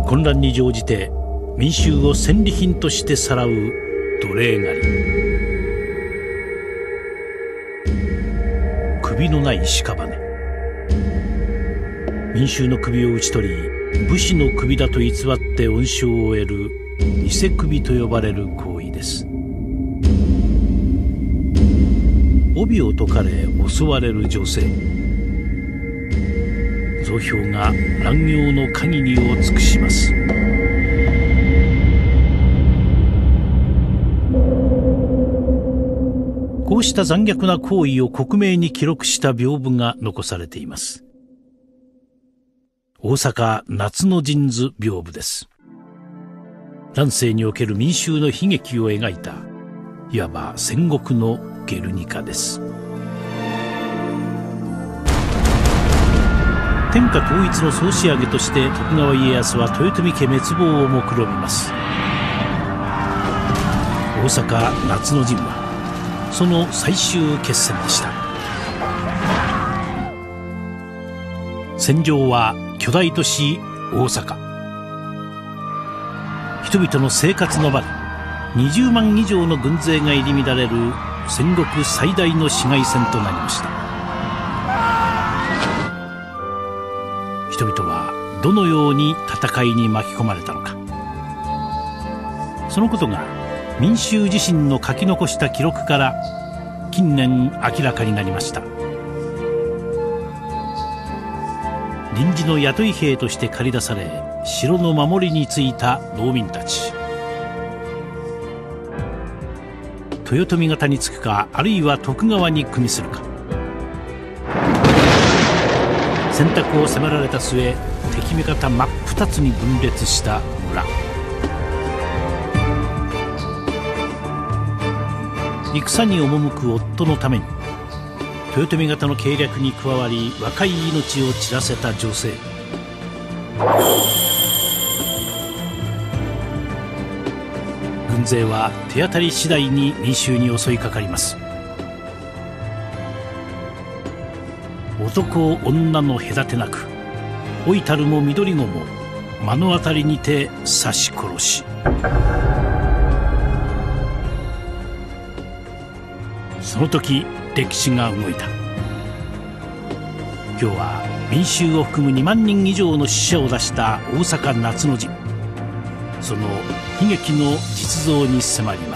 混乱に乗じて民衆を戦利品としてさらう奴隷狩り。首のない屍。民衆の首を討ち取り武士の首だと偽って恩賞を得る偽首と呼ばれる行為です。帯を解かれ襲われる女性。雑兵が乱行の限りを尽くします。こうした残虐な行為を克明に記録した屏風が残されています。大阪夏の陣図屏風です。乱世における民衆の悲劇を描いた、いわば戦国のゲルニカです。天下統一の総仕上げとして徳川家康は豊臣家滅亡を目論みます。大阪夏の陣はその最終決戦でした。戦場は巨大都市大阪。人々の生活の場で20万以上の軍勢が入り乱れる戦国最大の市街戦となりました。人々はどのように戦いに巻き込まれたのか。そのことが民衆自身の書き残した記録から近年明らかになりました。臨時の雇い兵として駆り出され城の守りに就いた農民たち。豊臣方につくか、あるいは徳川に組みするか、選択を迫られた末、敵味方真っ二つに分裂した村。戦に赴く夫のために豊臣方の計略に加わり若い命を散らせた女性。軍勢は手当たり次第に民衆に襲いかかります。男女の隔てなく、老いたるも緑子も目の当たりにて刺し殺し。その時歴史が動いた。今日は民衆を含む2万人以上の死者を出した大阪夏の陣、その悲劇の実像に迫ります。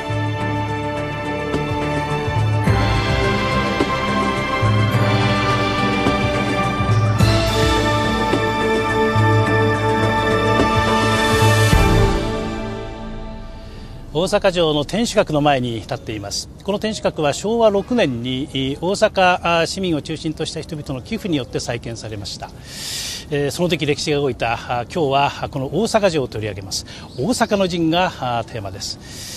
大阪城の天守閣の前に立っています。この天守閣は昭和6年に大阪市民を中心とした人々の寄付によって再建されました。その時歴史が動いた今日はこの大阪城を取り上げます。大阪の陣がテーマです。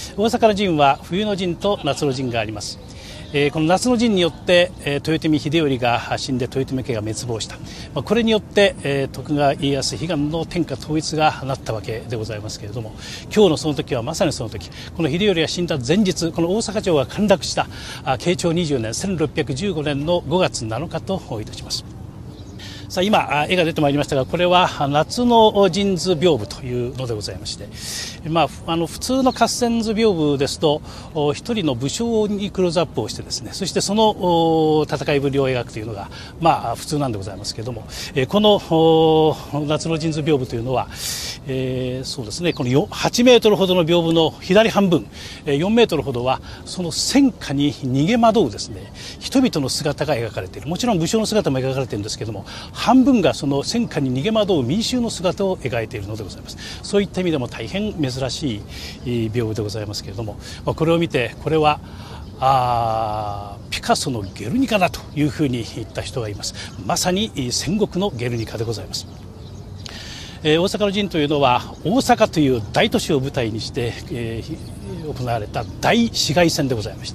大阪の陣は冬の陣と夏の陣があります。この夏の陣によって豊臣秀頼が死んで豊臣家が滅亡した。これによって徳川家康悲願の天下統一がなったわけでございますけれども、今日のその時はまさにその時、この秀頼が死んだ前日、この大阪城が陥落した慶長20年1615年の5月7日といたします。さあ今絵が出てまいりましたが、これは夏の陣図屏風というのでございまして、普通の合戦図屏風ですと一人の武将にクローズアップをしてですね、そしてその戦いぶりを描くというのが普通なんでございますけれども、この夏の陣図屏風というのは、そうですね、この8メートルほどの屏風の左半分、4メートルほどはその戦火に逃げ惑うですね、人々の姿が描かれている。もちろん武将の姿も描かれているんですけれども、半分がその戦火に逃げ惑う民衆の姿を描いているのでございます。そういった意味でも大変珍しい屏風でございますけれども、これを見てこれはピカソのゲルニカだというふうに言った人がいます。まさに戦国のゲルニカでございます。大阪の陣というのは大阪という大都市を舞台にして、行われた大市街戦でございまして、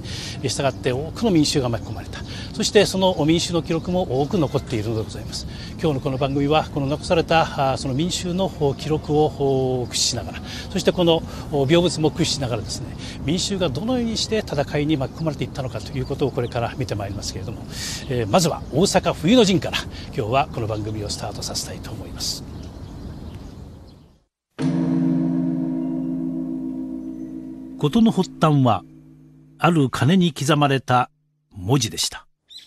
したがって多くの民衆が巻き込まれた。そしてその民衆の記録も多く残っているのでございます。今日のこの番組はこの残されたその民衆の記録を駆使しながら、そしてこの屏風も駆使しながらですね、民衆がどのようにして戦いに巻き込まれていったのかということをこれから見てまいりますけれども、まずは大阪冬の陣から今日はこの番組をスタートさせたいと思います。 事の発端はある鐘に刻まれた文字でした。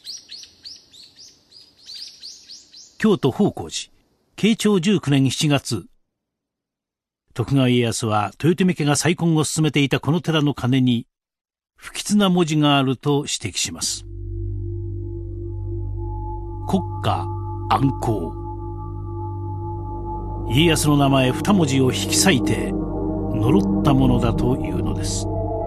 京都方広寺慶長19年7月、徳川家康は豊臣家が再建を進めていたこの寺の鐘に不吉な文字があると指摘します。国家安康。家康の名前2文字を引き裂いて呪ったものだというのです。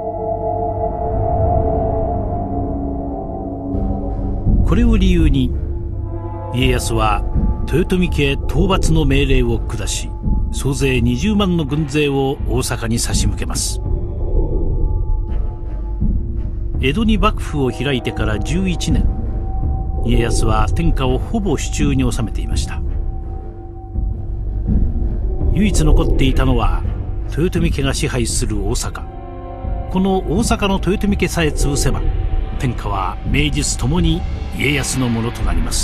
これを理由に家康は豊臣家討伐の命令を下し、総勢20万の軍勢を大阪に差し向けます。江戸に幕府を開いてから11年、家康は天下をほぼ手中に収めていました。唯一残っていたのは豊臣家が支配する大阪。この大阪の豊臣家さえ潰せば、天下は名実ともに家康のものとなります。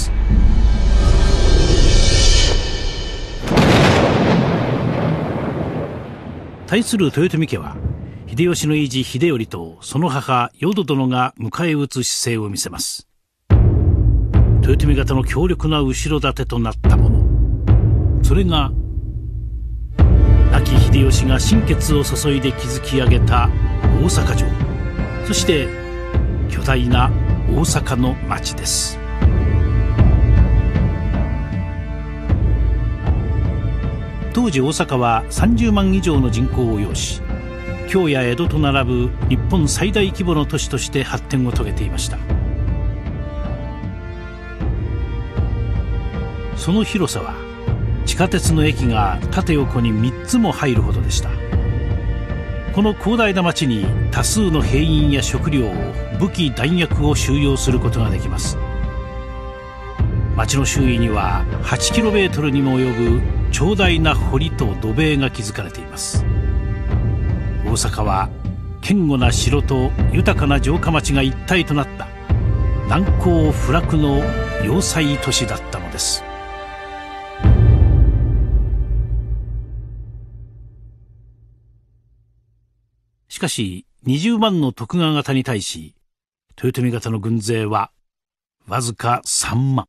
対する豊臣家は秀吉の維持秀頼とその母淀殿が迎え撃つ姿勢を見せます。豊臣方の強力な後ろ盾となったもの、それが亡き秀吉が心血を注いで築き上げた大阪城、そして巨大な大阪の町です。当時大阪は30万以上の人口を要し、京や江戸と並ぶ日本最大規模の都市として発展を遂げていました。その広さは地下鉄の駅が縦横に3つも入るほどでした。この広大な町に多数の兵員や食料を、武器弾薬を収容することができます。町の周囲には8キロメートルにも及ぶ長大な堀と土塀が築かれています。大阪は堅固な城と豊かな城下町が一体となった難攻不落の要塞都市だったのです。しかし20万の徳川方に対し、豊臣方の軍勢はわずか3万。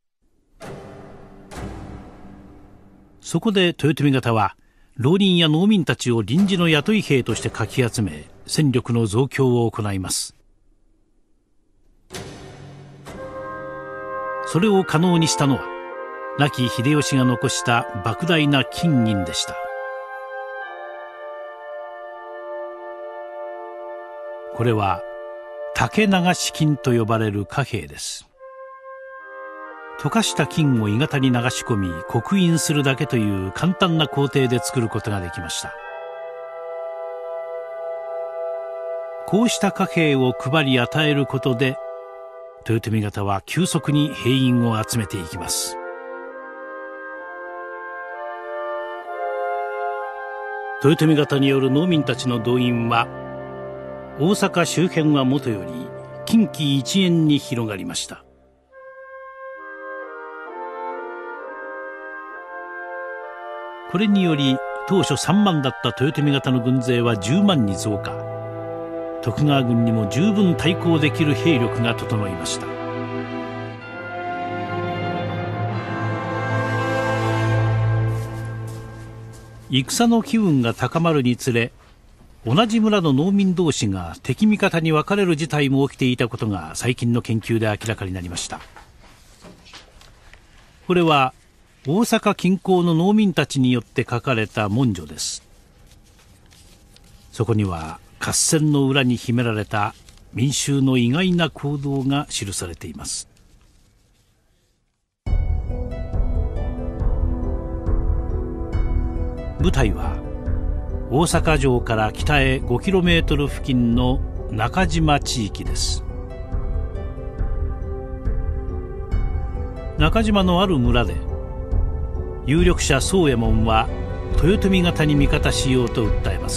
そこで豊臣方は浪人や農民たちを臨時の雇い兵としてかき集め、戦力の増強を行います。それを可能にしたのは亡き秀吉が残した莫大な金銀でした。これは竹流し金と呼ばれる貨幣です。溶かした金を鋳型に流し込み刻印するだけという簡単な工程で作ることができました。こうした貨幣を配り与えることで、豊臣方は急速に兵員を集めていきます。豊臣方による農民たちの動員は大阪周辺はもとより近畿一円に広がりました。これにより当初3万だった豊臣方の軍勢は10万に増加。徳川軍にも十分対抗できる兵力が整いました。戦の機運が高まるにつれ、同じ村の農民同士が敵味方に分かれる事態も起きていたことが最近の研究で明らかになりました。これは大阪近郊の農民たちによって書かれた文書です。そこには合戦の裏に秘められた民衆の意外な行動が記されています。舞台は大阪城から北へ5キロメートル付近の中島地域です。中島のある村で有力者宗右衛門は豊臣方に味方しようと訴えます。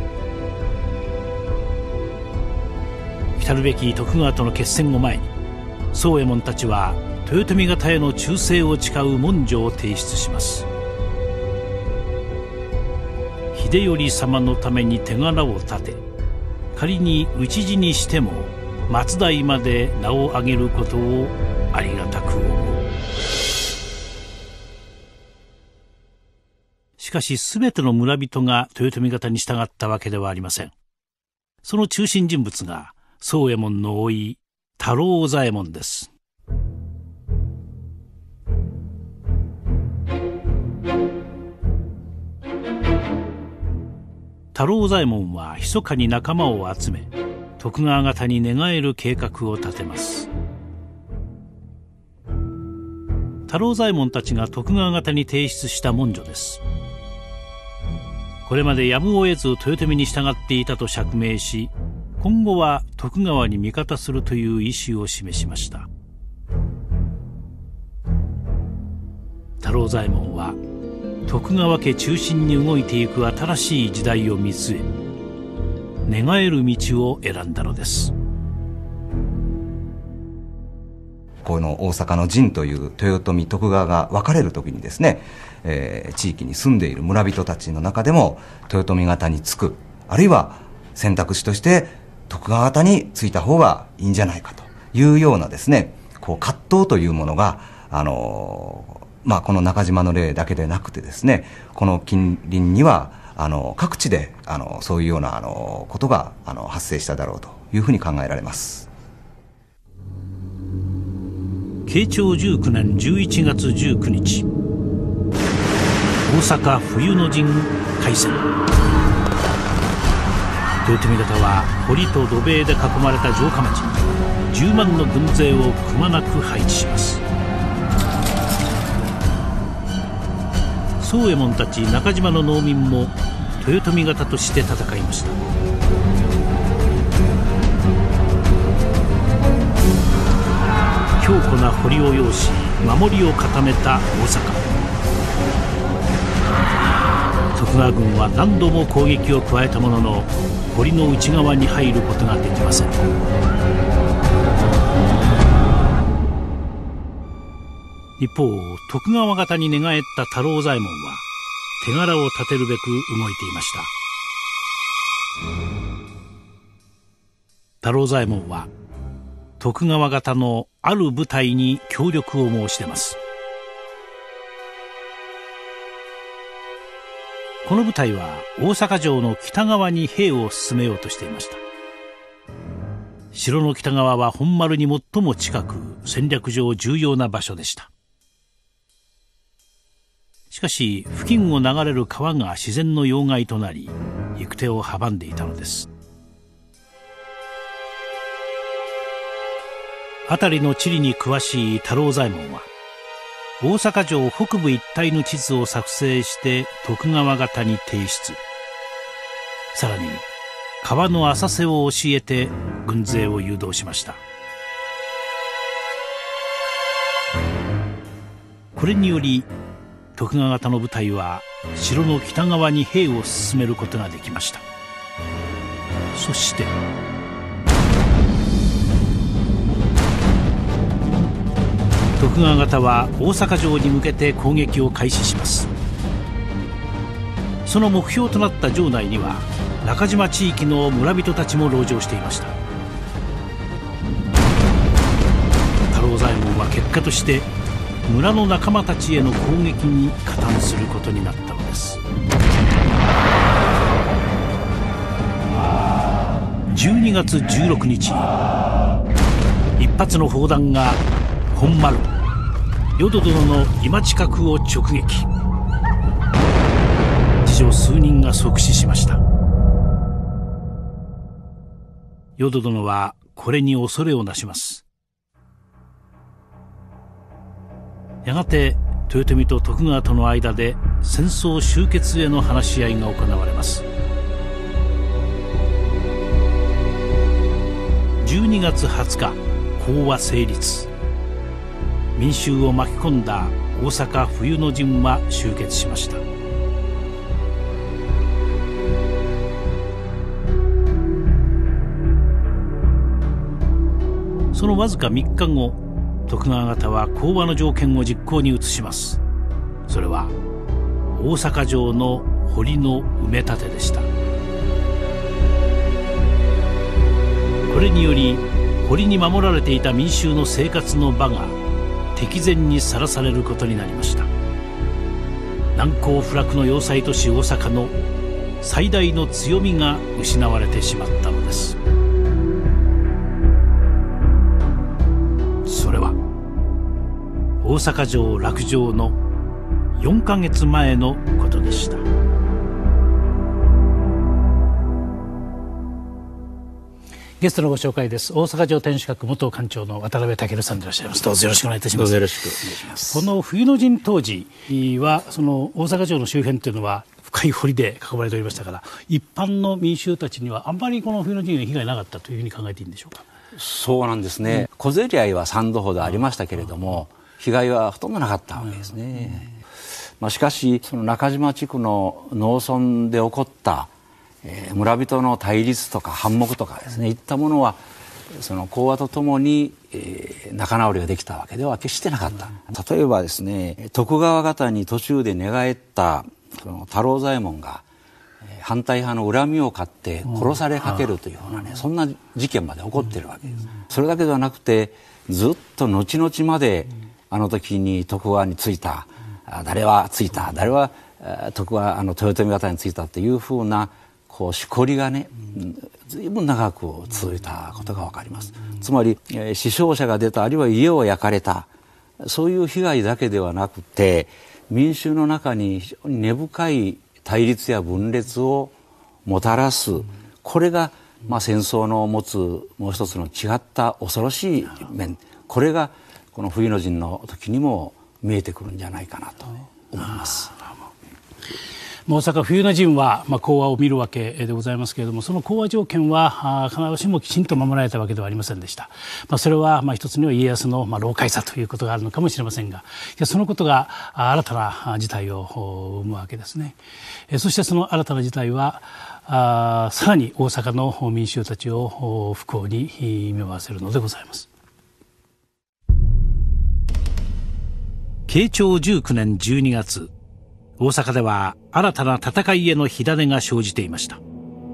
来るべき徳川との決戦を前に、宗右衛門たちは豊臣方への忠誠を誓う文書を提出します。秀頼様のために手柄を立て、 仮に討ち死にしても末代まで名を上げることをありがたく思う。しかし全ての村人が豊臣方に従ったわけではありません。その中心人物が宗右衛門の甥太郎左衛門です。太郎左衛門は密かに仲間を集め、徳川方に寝返る計画を立てます。太郎左衛門たちが徳川方に提出した文書です。これまでやむを得ず豊臣に従っていたと釈明し、今後は徳川に味方するという意思を示しました。太郎左衛門は徳川家中心に動いていく新しい時代を見据え、寝返る道を選んだのです。 この大阪の陣という豊臣徳川が分かれる時にですね、地域に住んでいる村人たちの中でも豊臣方につく、あるいは選択肢として徳川方についた方がいいんじゃないかというようなですね、葛藤というものがこの中島の例だけでなくてですね、この近隣には各地でそういうようなことが発生しただろうというふうに考えられます。 慶長19年11月19日、大阪冬の陣開戦。豊臣方は堀と土塀で囲まれた城下町に10万の軍勢をくまなく配置します。宗右衛門たち中島の農民も豊臣方として戦いました。強固な堀を擁し守りを固めた大阪。徳川軍は何度も攻撃を加えたものの、堀の内側に入ることができません。一方、徳川方に寝返った太郎左衛門は手柄を立てるべく動いていました。太郎左衛門は徳川方のある部隊に協力を申し出ます。この部隊は大阪城の北側に兵を進めようとしていました。城の北側は本丸に最も近く、戦略上重要な場所でした。しかし付近を流れる川が自然の要害となり、行く手を阻んでいたのです。辺りの地理に詳しい太郎左衛門は、大阪城北部一帯の地図を作成して徳川方に提出。さらに川の浅瀬を教えて軍勢を誘導しました。これにより徳川方の部隊は城の北側に兵を進めることができました。そして徳川方は大阪城に向けて攻撃を開始します。その目標となった城内には中島地域の村人たちも籠城していました。太郎左衛門は結果として村の仲間たちへの攻撃に加担することになったのです。12月16日、一発の砲弾が本丸淀殿の今近くを直撃。次女数人が即死しました。淀殿はこれに恐れをなします。やがて豊臣と徳川との間で戦争終結への話し合いが行われます。12月20日、講和成立。民衆を巻き込んだ大阪冬の陣は終結しました。そのわずか3日後、徳川方は講和の条件を実行に移します。それは大阪城の堀の埋め立てでした。 これにより堀に守られていた民衆の生活の場が敵前にさらされることになりました。難攻不落の要塞都市大阪の最大の強みが失われてしまったのです。それは大阪城落城の4ヶ月前のことでした。ゲストのご紹介です。大阪城天守閣元館長の渡辺武さんでいらっしゃいます。どうぞよろしくお願いいたします。 よろしくお願いします。 この冬の陣当時はその大阪城の周辺というのは深い堀で囲まれておりましたから、一般の民衆たちにはあんまりこの冬の陣に被害なかったというふうに考えていいんでしょうか。 そうなんですね。小競り合いは3度ほどありましたけれども、被害はほとんどなかったわけですね。しかしその中島地区の農村で起こった村人の対立とか反目とかですね、いったものはその講和とともに、仲直りができたわけでは決してなかった。例えばですね、徳川方に途中で寝返ったその太郎左衛門が反対派の恨みを買って殺されかけるというようなね、そんな事件まで起こっているわけです。それだけではなくて、ずっと後々まであの時に徳川についた、誰はついた、誰は徳川豊臣方についたというふうなしこりがね、随分長く続いたことが分かります。つまり、死傷者が出た、あるいは家を焼かれた、そういう被害だけではなくて、民衆の中に非常に根深い対立や分裂をもたらす、これが、戦争の持つもう一つの違った恐ろしい面、これがこの冬の陣の時にも見えてくるんじゃないかなと思います。 大阪冬の陣は、講和を見るわけでございますけれども、その講和条件は必ずしもきちんと守られたわけではありませんでした。それは一つには家康の老快さということがあるのかもしれませんが、そのことが新たな事態を生むわけですね。そしてその新たな事態はさらに大阪の民衆たちを不幸に見舞わせるのでございます。慶長19年12月、大阪では新たな戦いへの火種が生じていました。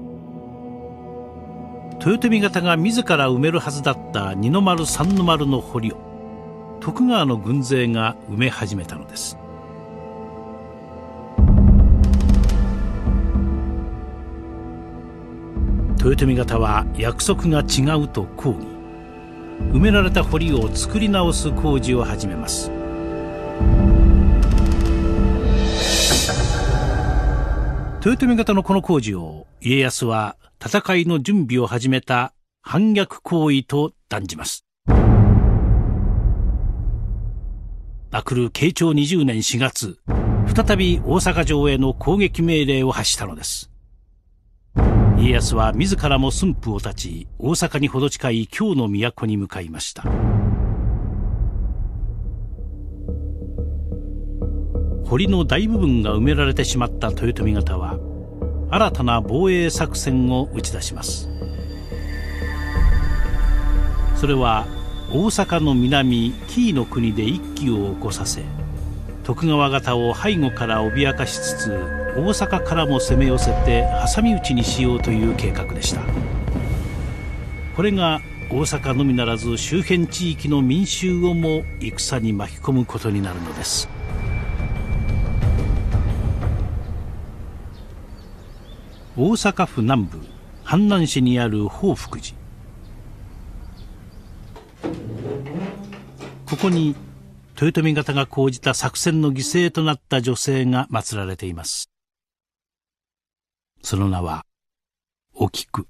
豊臣方が自ら埋めるはずだった二の丸三の丸の堀を徳川の軍勢が埋め始めたのです。豊臣方は約束が違うと抗議、埋められた堀を作り直す工事を始めます。豊臣方のこの工事を家康は戦いの準備を始めた反逆行為と断じます。来る慶長20年4月、再び大阪城への攻撃命令を発したのです。家康は自らも駿府を立ち、大阪にほど近い京の都に向かいました。堀の大部分が埋められてしまった豊臣方は新たな防衛作戦を打ち出します。それは大阪の南紀伊の国で一揆を起こさせ、徳川方を背後から脅かしつつ大阪からも攻め寄せて挟み撃ちにしようという計画でした。これが大阪のみならず周辺地域の民衆をも戦に巻き込むことになるのです。大阪府南部阪南市にある報福寺、ここに豊臣方が講じた作戦の犠牲となった女性が祀られています。その名はお菊。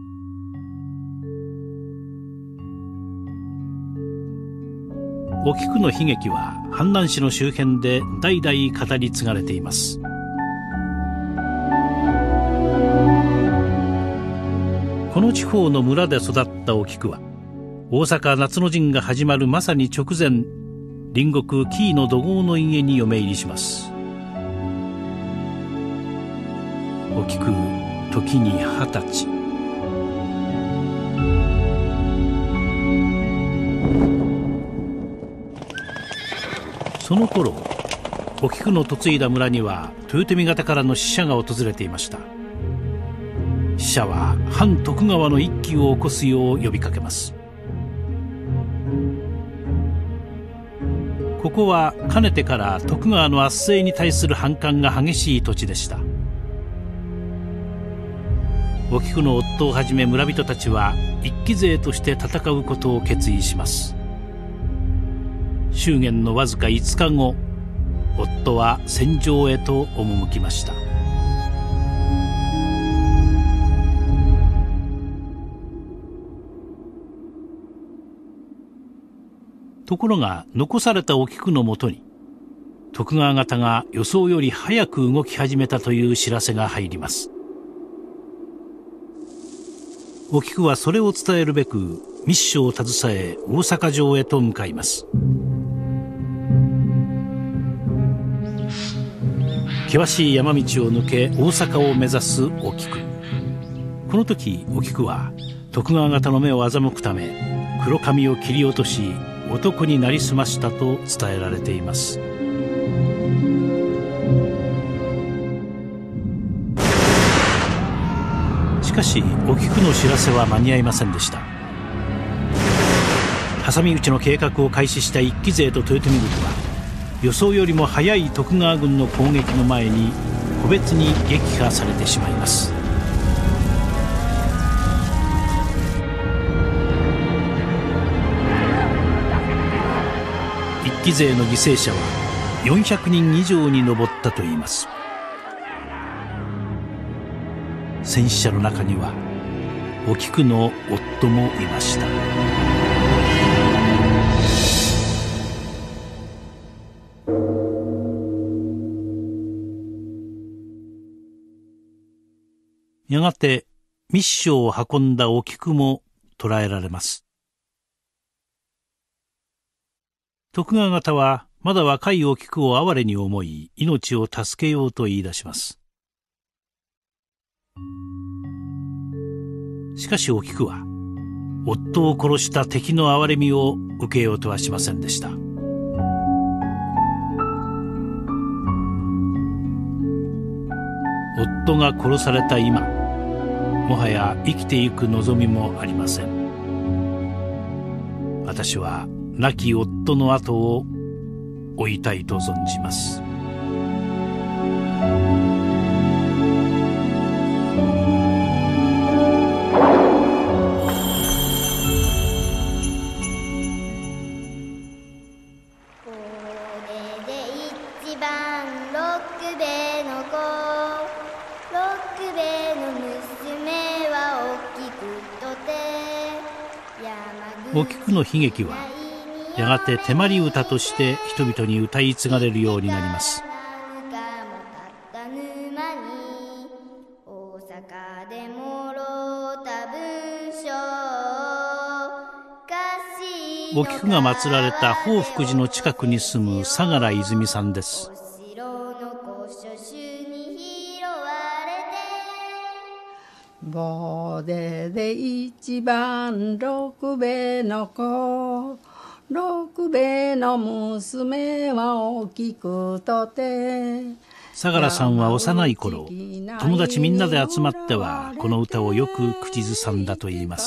お菊の悲劇は阪南市の周辺で代々語り継がれています。この地方の村で育ったお菊は、大阪夏の陣が始まるまさに直前、隣国紀伊の土豪の家に嫁入りします。お菊時に20歳。その頃、お菊の嫁いだ村には豊臣方からの使者が訪れていました。使使者は反徳川の一揆を起こすよう呼びかけます。ここはかねてから徳川の圧政に対する反感が激しい土地でした。お菊の夫をはじめ村人たちは一揆勢として戦うことを決意します。祝言のわずか5日後、夫は戦場へと赴きました。ところが残されたお菊のもとに徳川方が予想より早く動き始めたという知らせが入ります。お菊はそれを伝えるべく密書を携え大阪城へと向かいます。険しい山道を抜け大阪を目指すお菊。この時お菊は徳川方の目を欺くため黒髪を切り落とし男になりすましたと伝えられています。しかしお菊の知らせは間に合いませんでした。挟み撃ちの計画を開始した一揆勢と豊臣軍は予想よりも早い徳川軍の攻撃の前に個別に撃破されてしまいます。一揆勢の犠牲者は400人以上に上ったといいます。戦死者の中にはお菊の夫もいました。やがて密書を運んだお菊も捕らえられます。徳川方はまだ若いお菊を哀れに思い命を助けようと言い出します。しかしお菊は夫を殺した敵の哀れみを受けようとはしませんでした。夫が殺された今、もはや生きていく望みもありません。私は亡き夫の後を追いたいと存じます。お菊の悲劇はやがて手まり歌として人々に歌い継がれるようになります。お菊が祀られた報福寺の近くに住む相良泉さんです。 坊で一番六兵衛の子、六兵衛の娘は大きくとて。 相良さんは幼い頃、友達みんなで集まってはこの歌をよく口ずさんだといいます。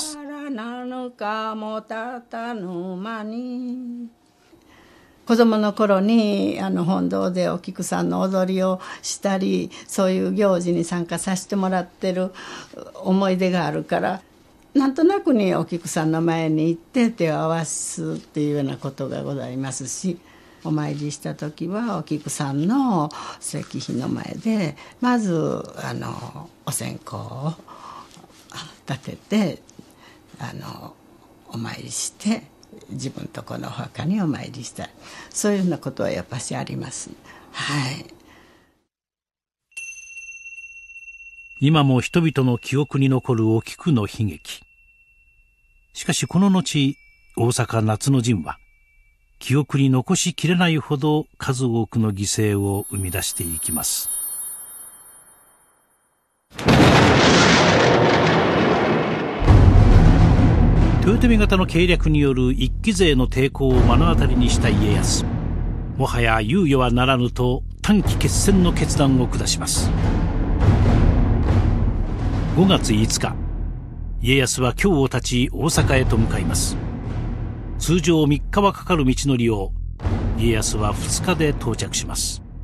子供の頃に本堂でお菊さんの踊りをしたり、そういう行事に参加させてもらってる思い出があるから、なんとなくにお菊さんの前に行って手を合わすっていうようなことがございますし、お参りした時はお菊さんの石碑の前でまずお線香を立ててお参りして、自分とこのお墓にお参りした、そういうようなことはやっぱしあります。はい。 今も人々の記憶に残るお菊の悲劇。しかしこの後、大阪夏の陣は記憶に残しきれないほど数多くの犠牲を生み出していきます。豊臣方の計略による一揆勢の抵抗を目の当たりにした家康、もはや猶予はならぬと短期決戦の決断を下します。 5月5日、家康は京を立ち大阪へと向かいます。通常3日はかかる道のりを家康は2日で到着します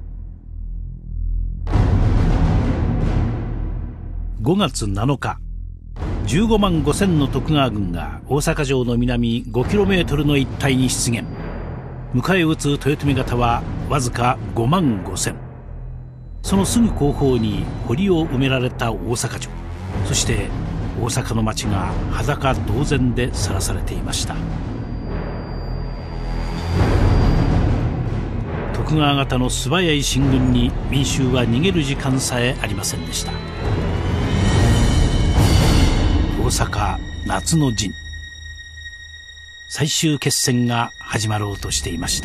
。5月7日、15万5千の徳川軍が大阪城の南 5km の一帯に出現。迎え撃つ豊臣方はわずか5万5千。そのすぐ後方に堀を埋められた大阪城、そして大阪の町が裸同然でさらされていました。徳川方の素早い進軍に民衆は逃げる時間さえありませんでした。大阪夏の陣、最終決戦が始まろうとしていました。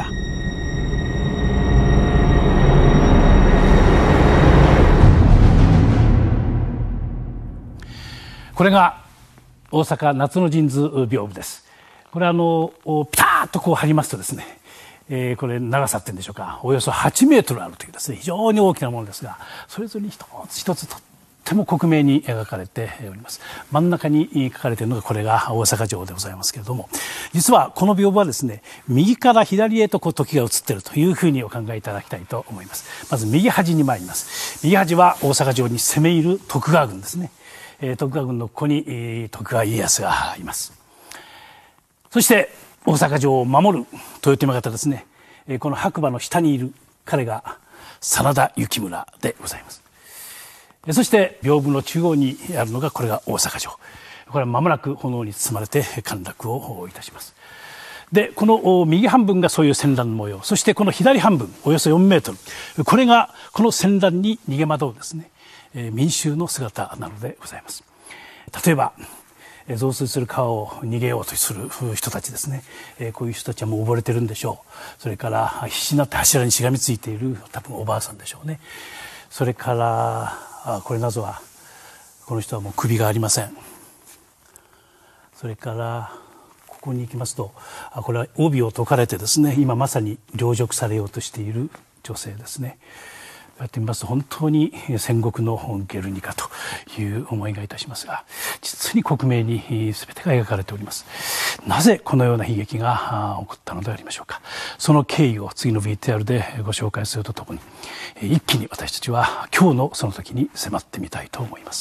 これが大阪夏の陣図屏風です。これピタッとこう張りますとですね、これ長さっていうんでしょうか、およそ8メートルあるというですね、非常に大きなものですが、それぞれに一つ一つとっても克明に描かれております。真ん中に書かれているのがこれが大阪城でございますけれども、実はこの屏風はですね、右から左へとこう時が移っているというふうにお考えいただきたいと思います。まず右端に参ります。右端は大阪城に攻め入る徳川軍ですね。徳川軍のここに徳川家康がいます。そして大阪城を守る豊臣方ですね、この白馬の下にいる彼が真田幸村でございます。そして屏風の中央にあるのがこれが大阪城。これは間もなく炎に包まれて陥落をいたします。でこの右半分がそういう戦乱の模様、そしてこの左半分およそ4メートル、これがこの戦乱に逃げ惑うですね、民衆の姿なのでございます。例えば増水する川を逃げようとする人たちですね、こういう人たちはもう溺れてるんでしょう。それから必死になって柱にしがみついている多分おばあさんでしょうね。それからこれなどはこの人はもう首がありません。それからここに行きますと、これは帯を解かれてですね、今まさに陵辱されようとしている女性ですね。こうやって見ますと本当に戦国のゲルニカという思いがいたしますが、実に克明に全てが描かれております。なぜこのような悲劇が起こったのでありましょうか。その経緯を次の VTR でご紹介するとともに、一気に私たちは今日のその時に迫ってみたいと思います。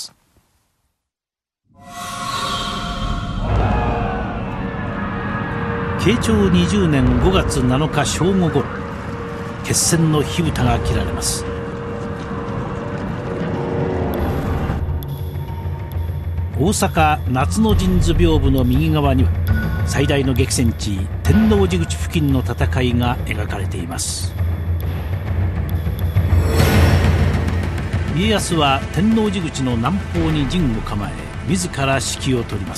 慶長20年5月7日正午ごろ、決戦の火蓋が切られます。大阪夏の陣図屏風の右側には最大の激戦地天王寺口付近の戦いが描かれています。家康は天王寺口の南方に陣を構え、自ら指揮を執ります。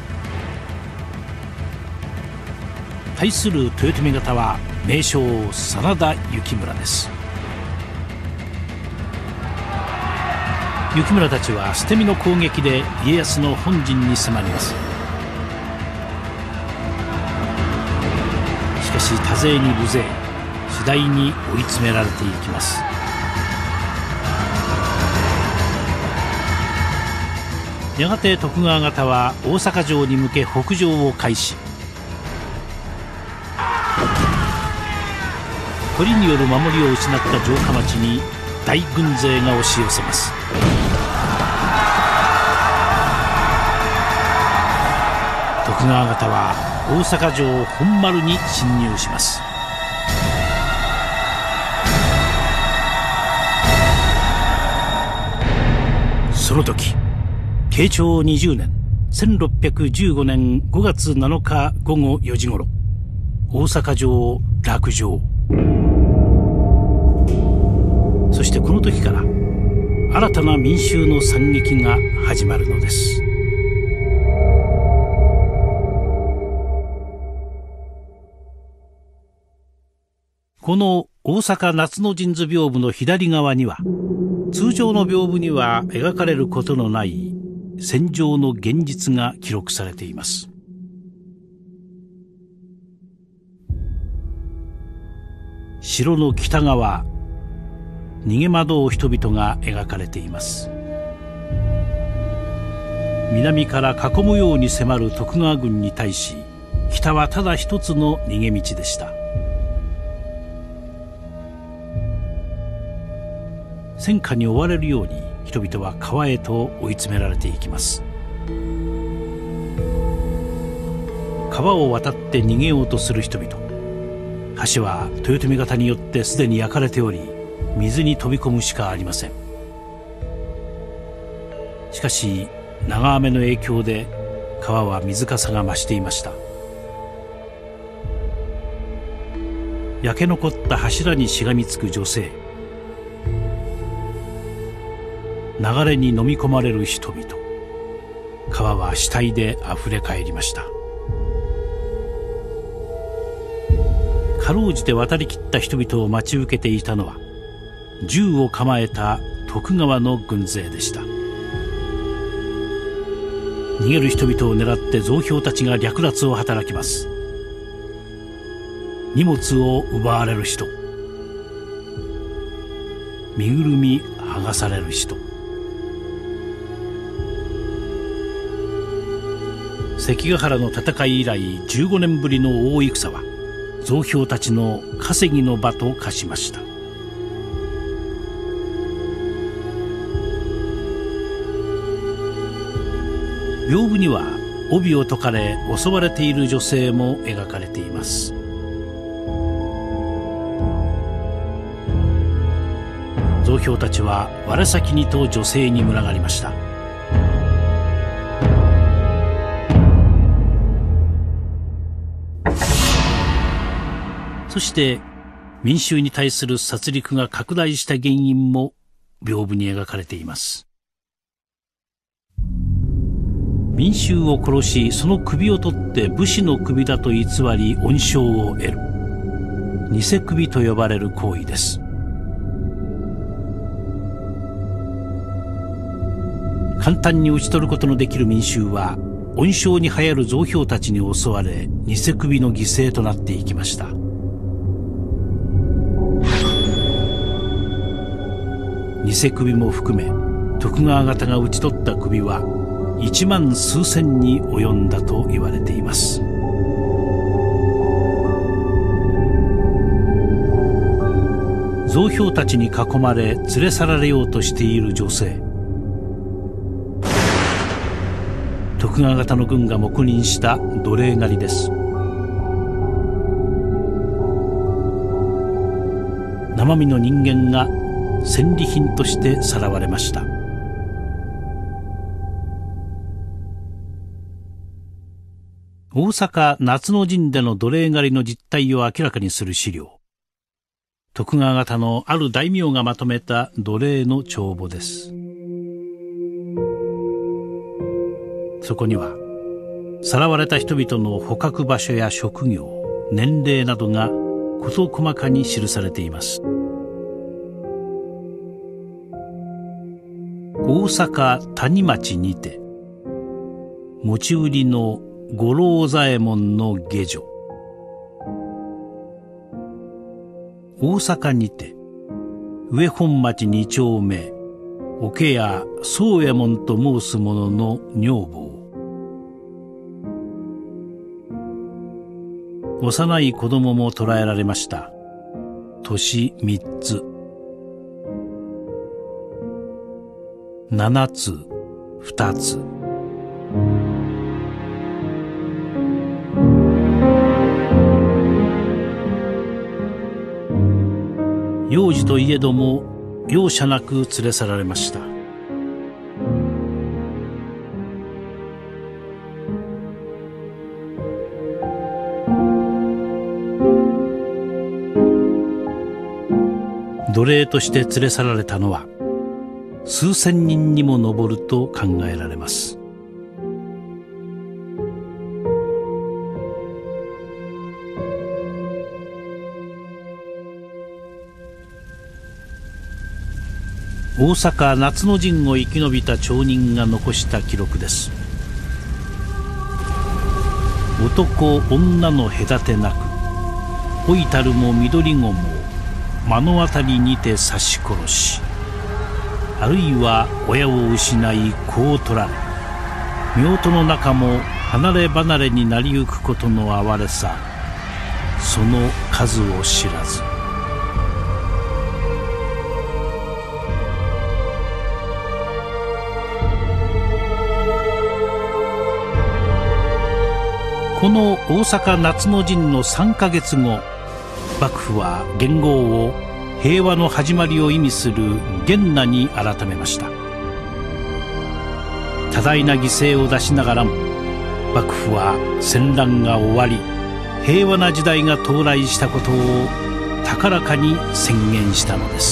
対する豊臣方は名将真田幸村です。幸村たちは捨て身の攻撃で家康の本陣に迫ります。しかし多勢に無勢、次第に追い詰められていきます。やがて徳川方は大阪城に向け北上を開始。堀による守りを失った城下町に大軍勢が押し寄せます。徳川方は大阪城本丸に侵入します。その時、慶長20年1615年5月7日午後4時ごろ、大阪城落城。そしてこの時から新たな民衆の惨劇が始まるのです。この大阪夏の陣図屏風の左側には、通常の屏風には描かれることのない戦場の現実が記録されています。城の北側、逃げ惑う人々が描かれています。 南から囲むように迫る徳川軍に対し、北はただ一つの逃げ道でした。戦火に追われるように人々は川へと追い詰められていきます。川を渡って逃げようとする人々。橋は豊臣方によってすでに焼かれており、水に飛び込むしかありません。しかし長雨の影響で川は水かさが増していました。焼け残った柱にしがみつく女性、流れに飲み込まれる人々。川は死体であふれ返りました。かろうじて渡りきった人々を待ち受けていたのは、銃を構えた徳川の軍勢でした。逃げる人々を狙って増兵たちが略奪を働きます。荷物を奪われる人、身ぐるみ剥がされる人。関ヶ原の戦い以来15年ぶりの大戦は増兵たちの稼ぎの場と化しました。屏風には帯を解かれ襲われている女性も描かれています。増兵たちは我先にと女性に群がりました。そして民衆に対する殺戮が拡大した原因も屏風に描かれています。民衆を殺し、その首を取って武士の首だと偽り恩賞を得る偽首と呼ばれる行為です。簡単に討ち取ることのできる民衆は恩賞に流行る増兵たちに襲われ、偽首の犠牲となっていきました。偽首も含め徳川方が討ち取った首は1万数千に及んだと言われています。増兵たちに囲まれ連れ去られようとしている女性。徳川方の軍が黙認した奴隷狩りです。生身の人間が戦利品としてさらわれました。大阪夏の陣での奴隷狩りの実態を明らかにする資料。徳川方のある大名がまとめた奴隷の帳簿です。そこにはさらわれた人々の捕獲場所や職業、年齢などが事細かに記されています。大阪谷町にて持ち売りの五郎左衛門の下女。大阪にて上本町2丁目桶屋宗右衛門と申す者の女房。幼い子供も捕らえられました。年3つ。7つ2つ。幼児といえども容赦なく連れ去られました。奴隷として連れ去られたのは数千人にも上ると考えられます。大阪夏の陣を生き延びた町人が残した記録です。男女の隔てなく、老いたるも緑子も目の当たりにて刺し殺し、あるいは親を失い子を取られ、 夫婦の仲も離れ離れになりゆくことの哀れさ、その数を知らず。この大阪夏の陣の3ヶ月後、幕府は元号を平和の始まりを意味する元和に改めました。多大な犠牲を出しながらも幕府は戦乱が終わり、平和な時代が到来したことを高らかに宣言したのです。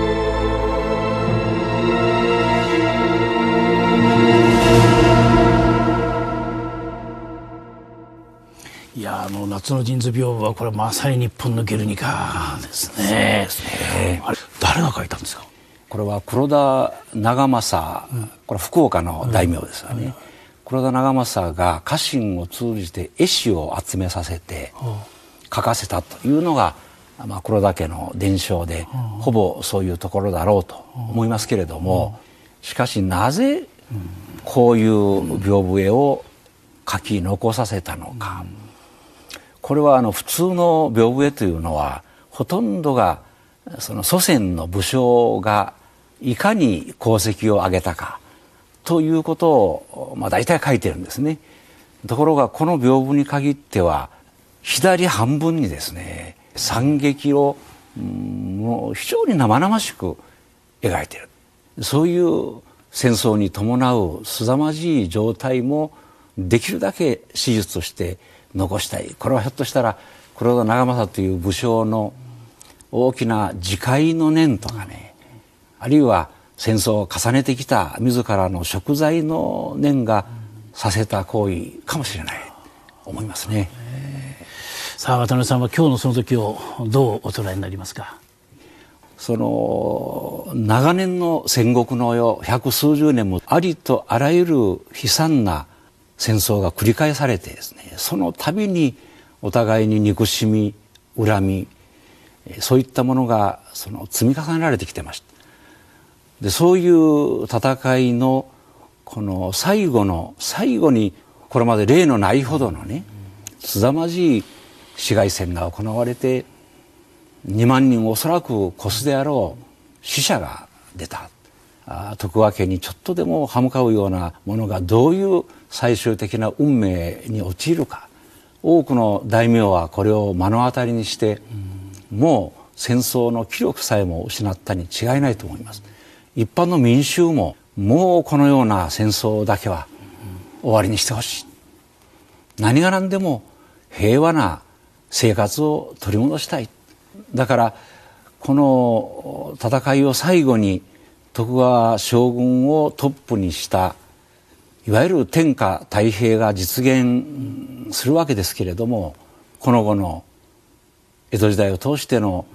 いや、夏の陣図屏風はこれまさに日本のゲルニカですね。あれ誰が書いたんですか？ これは黒田長政、これは福岡の大名ですよね。黒田長政が家臣を通じて絵師を集めさせて書かせたというのが、黒田家の伝承で、ほぼそういうところだろうと思いますけれども、しかしなぜこういう屏風絵を書き残させたのか。これは普通の屏風絵というのはほとんどがその祖先の武将がいかに功績を上げたかということを大体書いてるんですね。ところがこの屏風に限っては左半分にですね、惨劇をもう非常に生々しく描いている。そういう戦争に伴う凄まじい状態もできるだけ史実として残したい。これはひょっとしたら黒田長政という武将の大きな自戒の念とかね、あるいは戦争を重ねてきた自らの贖罪の念がさせた行為かもしれない思いますね。 さあ、渡辺さんは今日のその時をどうお捉えになりますか？ その長年の戦国の世、百数十年もありとあらゆる悲惨な戦争が繰り返されてですね、その度にお互いに憎しみ、恨み、そういったものが積み重ねられてきてました。で、そういう戦いのこの最後の最後に、これまで例のないほどのね、凄まじい市街戦が行われて、2万人おそらく越すであろう死者が出た。徳川家にちょっとでも歯向かうようなものがどういう最終的な運命に陥るか。多くの大名はこれを目の当たりにして、もう戦争の気力さえも失ったに違いないと思います。一般の民衆ももうこのような戦争だけは終わりにしてほしい。何が何でも平和な生活を取り戻したい。だからこの戦いを最後に徳川将軍をトップにしたいわゆる天下太平が実現するわけですけれども、この後の江戸時代を通しての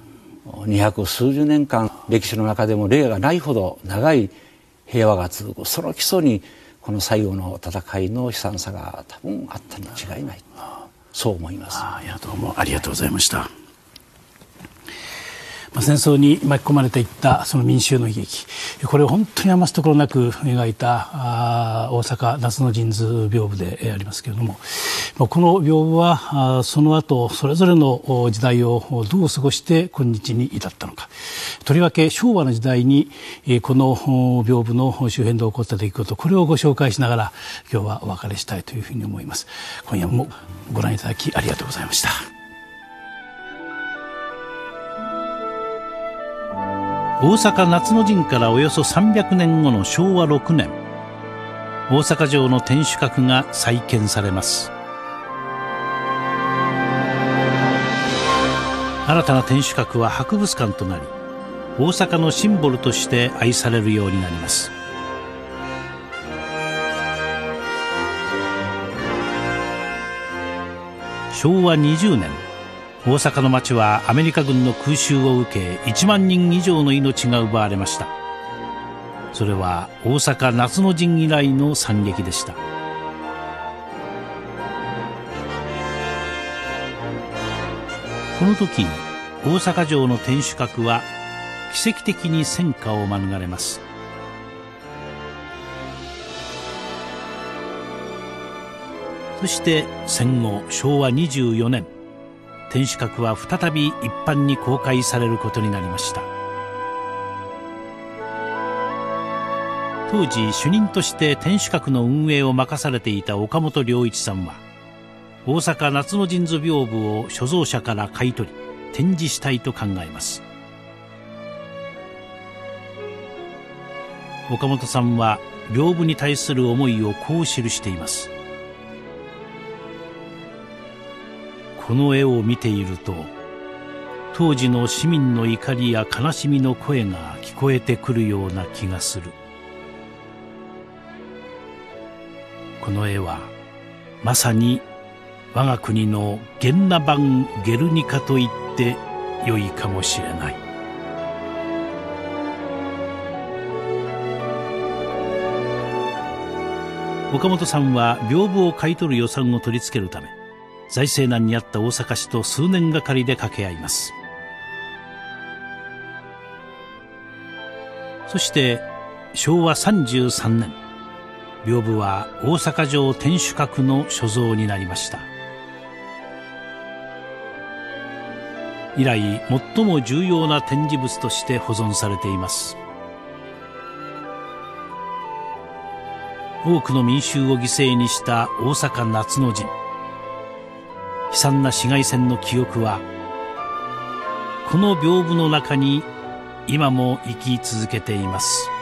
200数十年間、歴史の中でも例がないほど長い平和が続く。その基礎にこの最後の戦いの悲惨さが多分あったに違いない、そう思います。 どうもありがとうございました。戦争に巻き込まれていったその民衆の悲劇、これを本当に余すところなく描いた大阪夏の陣図屏風でありますけれども、この屏風はその後それぞれの時代をどう過ごして今日に至ったのか、とりわけ昭和の時代にこの屏風の周辺で起こった出来事、これをご紹介しながら今日はお別れしたいというふうに思います。今夜もご覧いただきありがとうございました。大阪夏の陣からおよそ300年後の昭和6年、大阪城の天守閣が再建されます。新たな天守閣は博物館となり、大阪のシンボルとして愛されるようになります。昭和20年、大阪の町はアメリカ軍の空襲を受け、1万人以上の命が奪われました。それは大阪夏の陣以来の惨劇でした。この時、大阪城の天守閣は奇跡的に戦火を免れます。 そして戦後昭和24年、天守閣は再び一般に公開されることになりました。当時主任として天守閣の運営を任されていた岡本良一さんは、大阪夏の陣図屏風を所蔵者から買い取り展示したいと考えます。岡本さんは屏風に対する思いをこう記しています。この絵を見ていると、当時の市民の怒りや悲しみの声が聞こえてくるような気がする。この絵はまさに我が国のゲンナ版ゲルニカと言ってよいかもしれない。岡本さんは屏風を買い取る予算を取り付けるため、財政難にあった大阪市と数年がかりで掛け合います。そして昭和33年、屏風は大阪城天守閣の所蔵になりました。以来最も重要な展示物として保存されています。多くの民衆を犠牲にした大阪夏の陣、悲惨な市街戦の記憶はこの屏風の中に今も生き続けています。